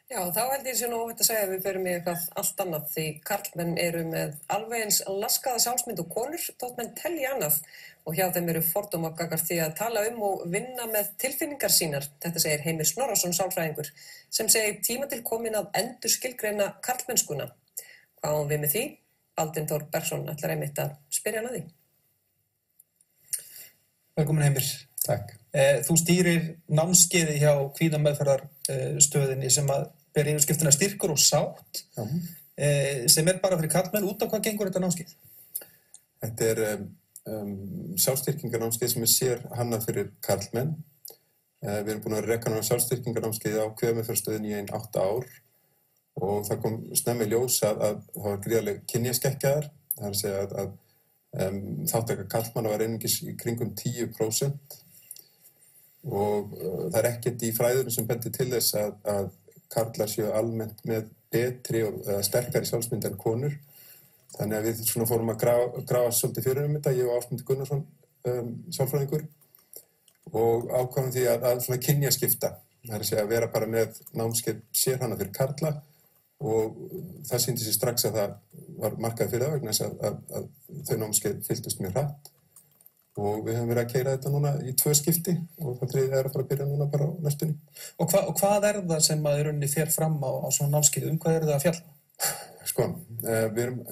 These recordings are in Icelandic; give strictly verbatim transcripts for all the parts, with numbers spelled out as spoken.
Já, þá held ég sé nú óhætt að segja að við förum í eitthvað allt annað því karlmenn eru með alveg eins laskaða sjálfsmynd og konur þótt menn telji annað og hjá þeim eru fordómar gagnvart því að tala um og vinna með tilfinningar sínar. Þetta segir Heimir Snorrason sálfræðingur sem segir tíma til komin að endurskilgreina karlmennskuna. Hvað áum við með því? Baldvin Þór Bergsson ætlar einmitt að spyrja hann að því. Velkomin Heimir. Takk. Þú stýrir námskeiði hjá kvíðameðferðarstöðinni sem að ber yfirskriftina styrkur og sátt, Já. sem er bara fyrir karlmenn. Út á hvað gengur þetta námskeið? Þetta er um, um, sjálfstyrkingarnámskeið sem er sér hannað fyrir karlmenn. Uh, við erum búin að reka náttúrulega sjálfstyrkingarnámskeið á kvíðameðferðarstöðinni í ein átta ár og það kom snemmi í ljós að, að það var gríðarleg kynjaskekkjaðar. Það er að segja að, að um, þáttaka karlmanna var einungis í kringum tíu prósent og uh, það er ekkert í fræðunum sem bendir til þess að, að karlar séu almennt með betri og uh, sterkari sjálfsmynd en konur. Þannig að við svona fórum að grafa, grafa svolítið fyrir um þetta, ég og Ásmundur Gunnarsson, um, sálfræðingur, og ákváðum því að, að svona kynjaskipta. Það er að segja að vera bara með námskeið sérhannað fyrir karla og það sýndi sér strax að það var markað fyrir það vegna þess að, að, að þau námskeið fylgdust mjög hratt. Og við höfum verið að keyra þetta núna í tvö skipti og það þriðja er að fara að byrja núna bara á næstunni. Og, hva, og hvað er það sem að í rauninni fer fram á, á svona námskeið? Um hvað eru það að fjalla? Sko, uh, við erum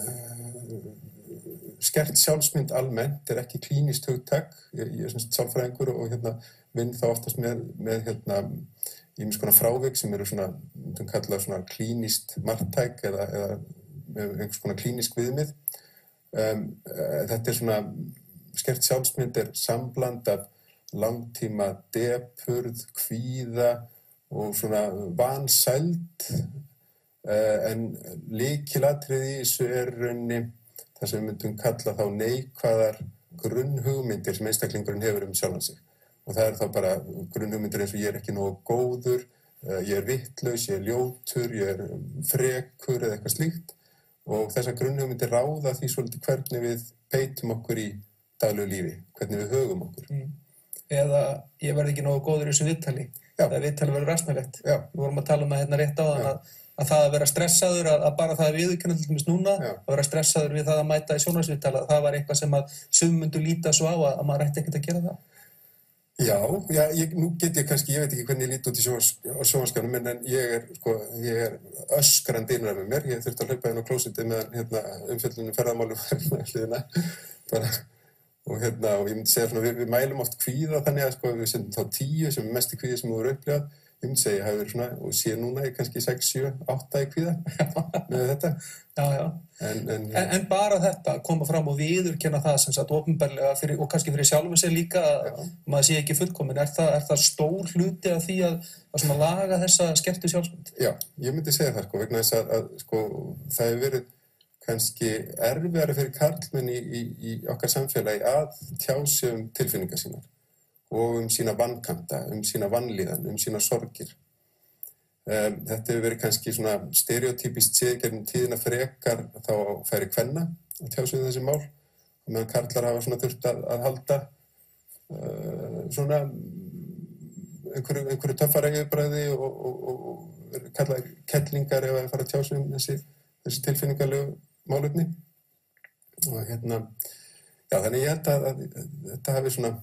uh, skert sjálfsmynd almennt, er ekki klínískt hugtak. Ég, ég er svona sálfræðingur og hérna vinn þá oftast með, með hérna ýmis konar frávik sem eru svona, myndum kalla svona klínískt marktæk eða, eða með einhvers konar klínísk viðmið. Um, uh, þetta er svona skert sjálfsmynd er sambland af langtíma depurð, kvíða og svona vansæld en lykilatriði í þessu er rauninni það sem við myndum kalla þá neikvæðar grunnhugmyndir sem einstaklingurinn hefur um sjálfan sig. Og það er þá bara grunnhugmyndir eins og ég er ekki nógu góður, ég er vittlaus, ég er ljótur, ég er frekur eða eitthvað slíkt og þessar grunnhugmyndir ráða því svolítið hvernig við beitum okkur í daglegu lífi, hvernig við högum okkur. Mm. Eða ég verð ekki nógu góður í þessu viðtali, eða viðtali verður rasnalegt. Já. Við vorum að tala um það hérna rétt áðan að, að það að vera stressaður, að, að bara það að viðurkenna til dæmis núna, Já. að vera stressaður við það að mæta í sjónvarpsviðtali, það var eitthvað sem að sum myndu líta svo á að, að maður ætti ekkert að gera það. Já, já ég, nú get ég kannski, ég veit ekki hvernig ég lít út í sjónvarpsskjánum, en ég er, sko, ég er öskrandi innræð með mér, ég þurfti að hlaupa inn á klósettið meðan hérna, umfjöllunum ferðamálum hliðina, bara. Og hérna, og ég myndi segja svona, við, við mælum oft kvíða þannig að sko, við sendum þá tíu sem er mesti kvíði sem þú eru upplifað. Ég myndi segja, ég hafi verið svona, og sé núna ég kannski sex, sjö, átta í kvíða með þetta. Já, já. En, en, en, en bara þetta, koma fram og viðurkenna það sem sagt opinberlega fyrir, og kannski fyrir sjálfum sig líka að maður sé ekki fullkomin. Er það, er það stór hluti af því að, að svona laga þessa skertu sjálfsmynd? Já, ég myndi segja það sko, vegna þess að, að sko, það hefur verið kannski erfiðara fyrir karlmenn í, í, í okkar samfélagi að tjá sig um tilfinningar sínar og um sína vankanta, um sína vanlíðan, um sína sorgir. Um, þetta hefur verið kannski svona stereotypist séð gegnum tíðina frekar þá færi kvenna að tjá sig um þessi mál og meðan karlar hafa svona þurft að, að halda uh, svona einhverju, einhverju töffara yfirbræði og, og, og, og kalla kettlingar ef að fara að tjá sig um þessi, þessi tilfinningarlegu málefni og hérna, já þannig ég held að, að, að þetta hafi svona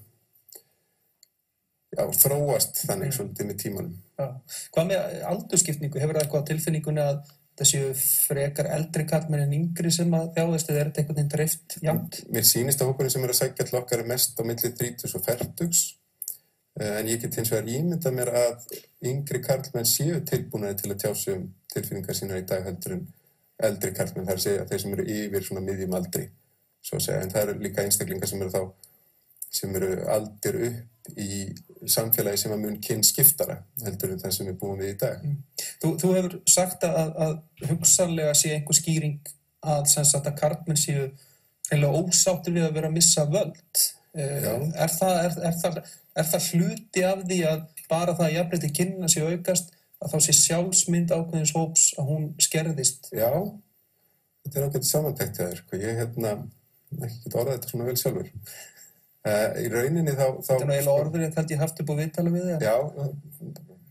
já, þróast þannig svolítið með tímanum. Já. Hvað með aldursskiptingu? Hefur það eitthvað á tilfinningunni að þessi frekar eldri karlmenn en yngri sem að þjáist eða er þetta einhvern veginn dreift jafnt? Mér sýnist að hópurinn sem er að sækja til okkar er mest á milli þrítugs og fertugs en ég get hins vegar ímyndað mér að yngri karlmenn séu tilbúnari til að tjá sig um tilfinningar sínar í dag heldur en eldri karlmenn, það er að segja að þeir sem eru yfir svona miðjum aldri, svo að segja, en það eru líka einstaklingar sem eru þá, sem eru aldir upp í samfélagi sem að mun kynskiptara heldur en það sem við búum við í dag. Mm. Þú, þú hefur sagt að, að hugsanlega sé einhver skýring að, sem sagt, að karlmenn séu eiginlega ósáttir við að vera að missa völd. Já. Er það, er, er, það, er það hluti af því að bara það að jafnrétti kynjanna sé aukast að þá sé sjálfsmynd ákveðins hóps að hún skerðist? Já, þetta er ágætið samantekt hjá þér, sko. Ég hérna, ekki get orðað þetta svona vel sjálfur. Uh, í rauninni þá... þá þetta er nú eiginlega orður ég held ég haft upp á viðtali við þér. Já,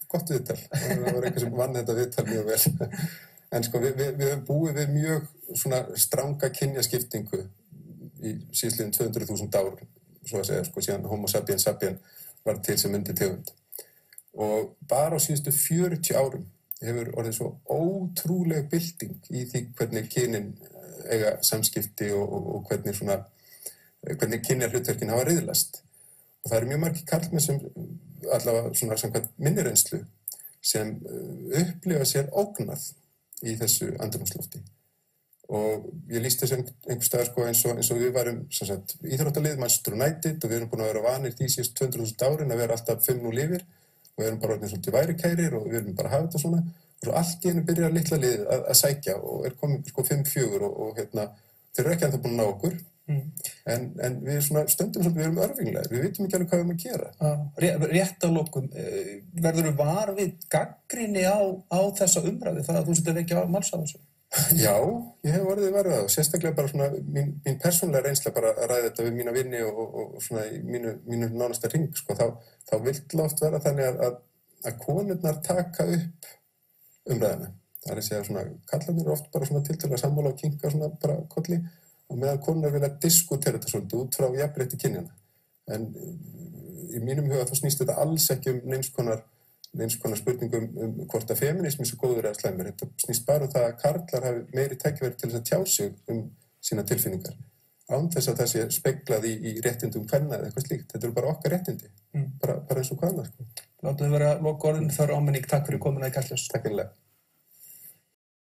gott viðtal. Það var eitthvað sem vann þetta viðtal mjög vel. En sko, við, við, við höfum búið við mjög svona stranga kynjaskiptingu í síðastliðin tvö hundruð þúsund ár, svo að segja, sko, síðan Homo sapiens sapien var til sem undirtegund. Og bara á síðustu fjörutíu árum hefur orðið svo ótrúleg bylting í því hvernig kynin eiga samskipti og, og, og hvernig svona, hvernig kynjahlutverkin hafa riðlast. Og það eru mjög margir karlmenn sem, allavega svona samkvæmt minni reynslu, sem upplifa sér ógnað í þessu andrúmslofti. Og ég lýsti þessu einhvers staðar sko eins og, eins og við varum sem sagt, íþróttalið, Manchester United og við erum búin að vera vanir því síðust tvö hundruð þúsund árin að vera alltaf fimm núll yfir og við erum bara orðin svolítið værikærir og við erum bara að hafa þetta svona og svo allt í einu byrjar litla liðið að, að sækja og er komið sko fimm fjögur og, og hérna, þeir eru ekki ennþá búin að ná okkur mm. en, en við svona stöndum svolítið, við erum örvinglegir, við vitum ekki alveg hvað við erum að gera. Ah, rétt að lokum, verður þú var við gagnrýni á, á þessa umræðu það að þú setja ekki á máls á þessu? Já, ég hef orðið varðið það og sérstaklega bara svona mín, mín persónulega reynsla bara að ræða þetta við mína vinni og, og, og svona í mínu, mínu nánasta hring, sko, þá, þá vill oft vera þannig að, að, að konurnar taka upp umræðina. Það er að segja svona, kallarnir eru oft bara svona tiltölulega sammála og kinka svona bara kolli og meðan konurnar vilja diskutera þetta svolítið út frá jafnrétti kynjanna. En í mínum huga þá snýst þetta alls ekki um neins konar eins konar spurningum um hvort að feminismi er svo góður eða slæmur. Þetta snýst bara um það að karlar hafi meiri tækifæri til þess að tjá sig um sína tilfinningar. Án þess að það sé speglað í, í réttindum kvenna eða eitthvað slíkt. Þetta eru bara okkar réttindi. Mm. Bara, bara eins og hvað annað. Sko. Látum við vera lokaorðin þar áminning. Takk fyrir komuna í Kastljós. Takk einlega.